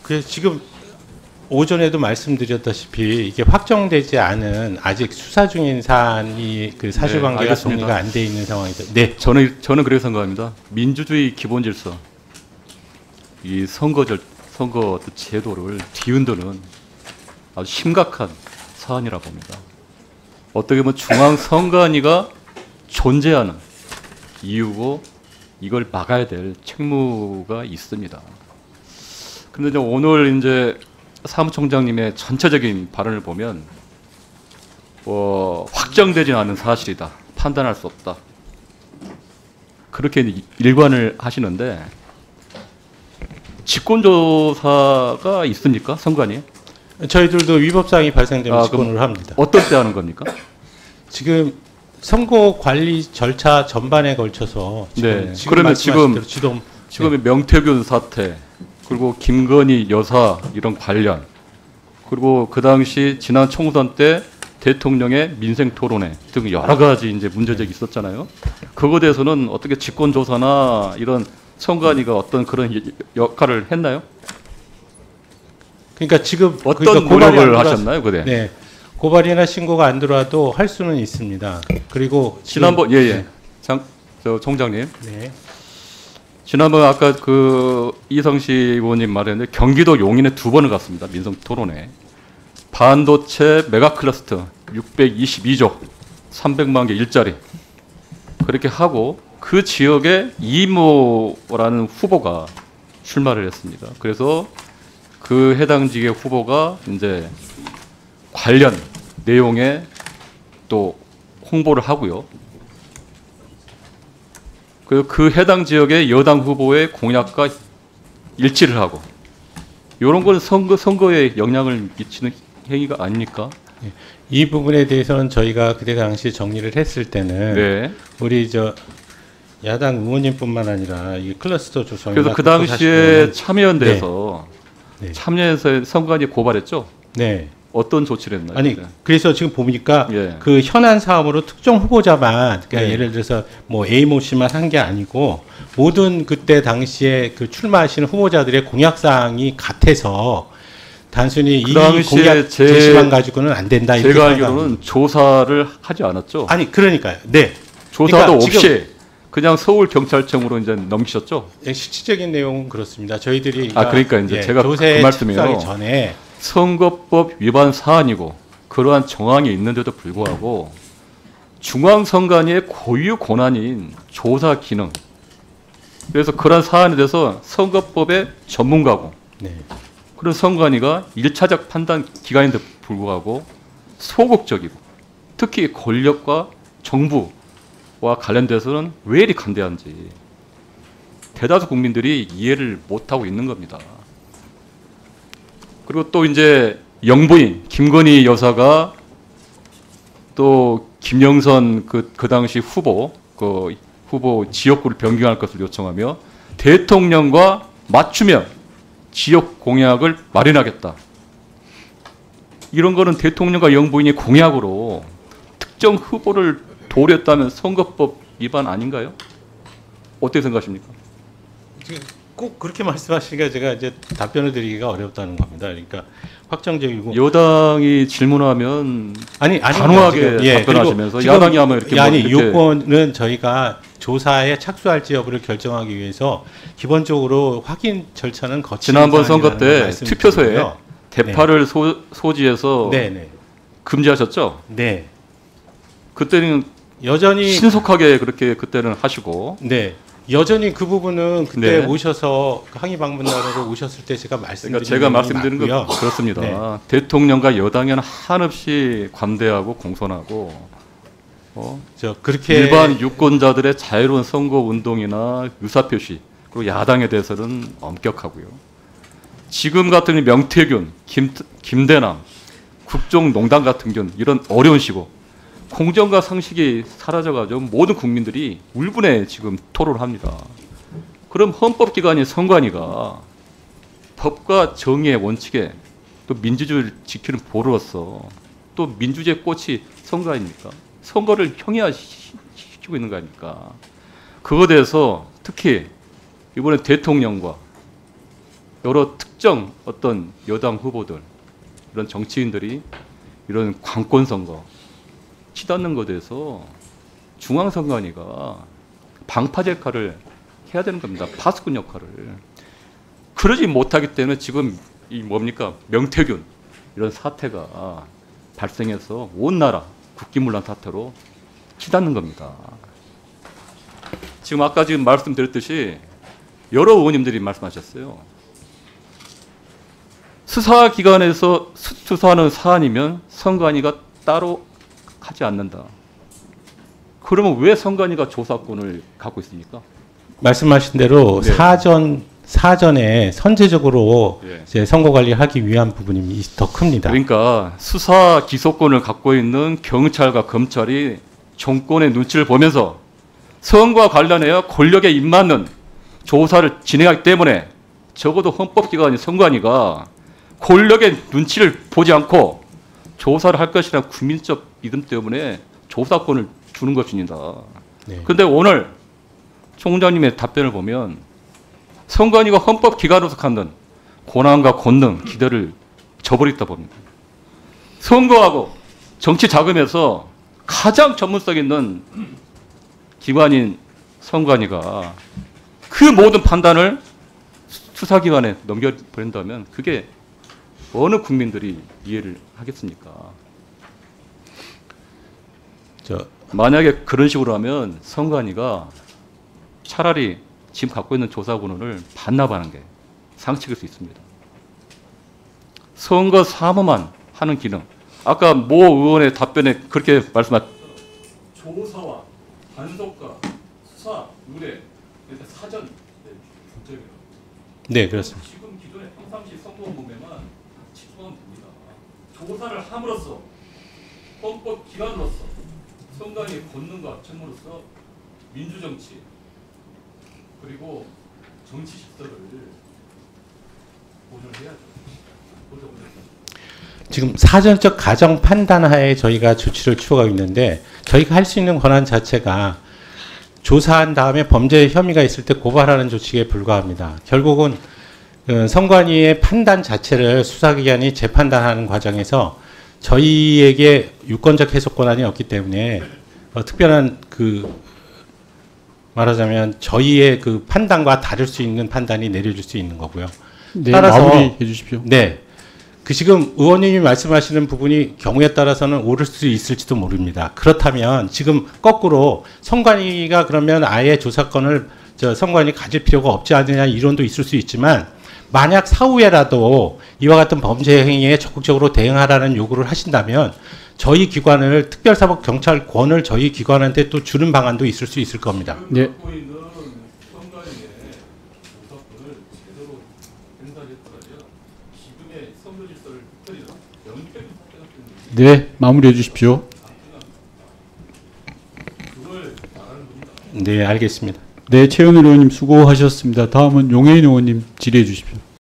그래서 지금 오전에도 말씀드렸다시피 이게 확정되지 않은 아직 수사 중인 사안이 그 사실관계가 네, 정리가 안 돼 있는 상황이죠. 네, 저는 그렇게 생각합니다. 민주주의 기본 질서, 이 선거 제도를 뒤흔드는 아주 심각한 사안이라 봅니다. 어떻게 보면 중앙선관위가 존재하는 이유고 이걸 막아야 될 책무가 있습니다. 그런데 오늘 이제 사무총장님의 전체적인 발언을 보면 확정되지 않은 사실이다, 판단할 수 없다, 그렇게 일관을 하시는데 직권조사가 있습니까, 선관위에? 저희들도 위법사항이 발생되면 직권을 합니다. 어떨 때 하는 겁니까? 지금 선거 관리 절차 전반에 걸쳐서 네. 지금 말씀하신 대로 지금 네. 명태균 사태, 그리고 김건희 여사 이런 관련, 그리고 그 당시 지난 총선 때 대통령의 민생 토론회 등 여러 가지 이제 문제점이 있었잖아요. 그거에 대해서는 어떻게 직권조사나 이런 선관위가 어떤 그런 역할을 했나요? 그러니까 지금 어떤 노력을 하셨나요, 그때? 네, 고발이나 신고가 안 들어와도 할 수는 있습니다. 그리고 지난번 저 총장님. 네. 지난번 아까 그 이성시 의원님 말했는데 경기도 용인에 2번을 갔습니다. 민생 토론회. 반도체 메가클러스터 622조 300만 개 일자리 그렇게 하고 그 지역에 이모라는 후보가 출마를 했습니다. 그래서 그 해당 지역의 후보가 이제 관련 내용에 또 홍보를 하고요. 그 해당 지역의 여당 후보의 공약과 일치를 하고, 이런 건 선거에 영향을 미치는 행위가 아닙니까? 이 부분에 대해서는 저희가 그때 당시 정리를 했을 때는 네. 우리 야당 의원님뿐만 아니라 이 클러스터 조성이 그래서 그 당시에 참여연대에서 네. 참여해서 선관위 고발했죠. 네. 어떤 조치를 했나요? 아니 그래서 지금 보니까 예. 그 현안 사업으로 특정 후보자만 그러니까 예. 예를 들어서 뭐 A모 씨만 한 게 아니고 모든 그때 당시에 그 출마하시는 후보자들의 공약 사항이 같아서 단순히 이 공약 제시만 가지고는 안 된다. 이렇게 제가 알기로는 조사를 하지 않았죠. 아니 그러니까요. 네. 조사도 그러니까 없이 그냥 서울 경찰청으로 이제 넘기셨죠. 실질적인 내용은 그렇습니다. 저희들이 그러니까 이제 제가 그 말씀이에요. 전에 선거법 위반 사안이고 그러한 정황이 있는데도 불구하고 중앙선관위의 고유 권한인 조사 기능, 그래서 그런 사안에 대해서 선거법의 전문가고 네. 그런 선관위가 1차적 판단 기관인데 불구하고 소극적이고 특히 권력과 정부와 관련돼서는 왜 이리 간대한지 대다수 국민들이 이해를 못하고 있는 겁니다. 그리고 또 이제 영부인 김건희 여사가 또 김영선 그 당시 후보 지역구를 변경할 것을 요청하며 대통령과 맞추면 지역 공약을 마련하겠다. 이런 거는 대통령과 영부인이 공약으로 특정 후보를 도렸다면 선거법 위반 아닌가요? 어떻게 생각하십니까? 꼭 그렇게 말씀하시니까 제가 이제 답변을 드리기가 어렵다는 겁니다. 그러니까 확정적이고 여당이 질문하면 단호하게 답변하시면서 야당이 하면 이렇게 아니 요건은 저희가 조사에 착수할지 여부를 결정하기 위해서 기본적으로 확인 절차는 거치는 지난번 선거 때 투표소에 대파를 네. 소지해서 네네. 금지하셨죠? 네. 그때는 여전히 신속하게 그렇게 그때는 하시고 네. 여전히 그 부분은 그때 네. 오셔서 항의 방문단으로 오셨을 때 제가 제가 말씀드린 건 그렇습니다. 네. 대통령과 여당에는 한없이 관대하고 공손하고 그렇게 일반 유권자들의 자유로운 선거 운동이나 의사표시 그리고 야당에 대해서는 엄격하고요. 지금 같은 명태균, 김대남, 국정농단 같은 경우 이런 어려운 시고 공정과 상식이 사라져가지고 모든 국민들이 울분에 지금 토론을 합니다. 그럼 헌법기관인 선관위가 법과 정의의 원칙에 또 민주주의를 지키는 보루로서 또 민주주의의 꽃이 선거 아닙니까? 선거를 형이화시키고 있는 거 아닙니까? 그거에 대해서 특히 이번에 대통령과 여러 특정 어떤 여당 후보들, 이런 정치인들이 이런 관권 선거 치닫는 것에 대해서 중앙선관위가 방파제 역할을 해야 되는 겁니다. 파수꾼 역할을. 그러지 못하기 때문에 지금 이 뭡니까? 명태균 이런 사태가 발생해서 온 나라 국기문란 사태로 치닫는 겁니다. 지금 아까 지금 말씀드렸듯이 여러 의원님들이 말씀하셨어요. 수사기관에서 수사하는 사안이면 선관위가 따로 하지 않는다. 그러면 왜 선관위가 조사권을 갖고 있습니까? 말씀하신 대로 네. 사전에 선제적으로 네. 이제 선거 관리하기 위한 부분이 더 큽니다. 그러니까 수사 기소권을 갖고 있는 경찰과 검찰이 정권의 눈치를 보면서 선거와 관련하여 권력에 입맞는 조사를 진행하기 때문에 적어도 헌법기관인 선관위가 권력의 눈치를 보지 않고 조사를 할 것이라는 국민적 믿음 때문에 조사권을 주는 것입니다. 그런데 오늘 총장님의 답변을 보면 선관위가 헌법기관으로서 갖는 권한과 권능, 기대를 저버렸다 봅니다. 선거하고 정치 자금에서 가장 전문성 있는 기관인 선관위가 그 모든 판단을 수사기관에 넘겨버린다면 그게 어느 국민들이 이해를 하겠습니까? 만약에 그런 식으로 하면 선관위가 차라리 지금 갖고 있는 조사권을 반납하는 게 상책일 수 있습니다. 선거 사무만 하는 기능. 아까 모 의원의 답변에 그렇게 말씀하셨죠. 조사와 단속과 수사, 의뢰, 사전 중점이라고. 네, 그렇습니다. 지금 기존의 평상시 선거원 보면만 집중하면 됩니다. 조사를 함으로써 헌법 기관으로서 선관위의 권능과 책무로서 민주정치 그리고 정치 질서를 보존해야죠. 지금 사전적 가정 판단하에 저희가 조치를 취하고 있는데 저희가 할 수 있는 권한 자체가 조사한 다음에 범죄 혐의가 있을 때 고발하는 조치에 불과합니다. 결국은 선관위의 판단 자체를 수사기관이 재판단하는 과정에서 저희에게 유권적 해석 권한이 없기 때문에 특별한 말하자면 저희의 그 판단과 다를 수 있는 판단이 내려질 수 있는 거고요. 네, 따라서 마무리해 주십시오. 네. 지금 의원님이 말씀하시는 부분이 경우에 따라서는 옳을 수 있을지도 모릅니다. 그렇다면 지금 거꾸로 선관위가 그러면 아예 조사권을 선관위 가질 필요가 없지 않느냐 이론도 있을 수 있지만 만약 사후에라도 이와 같은 범죄 행위에 적극적으로 대응하라는 요구를 하신다면 저희 기관을 특별사법경찰권을 저희 기관한테 또 주는 방안도 있을 수 있을 겁니다. 네. 네, 마무리해 주십시오. 네, 알겠습니다. 네, 최은일 의원님 수고하셨습니다. 다음은 용해인 의원님 질의해 주십시오.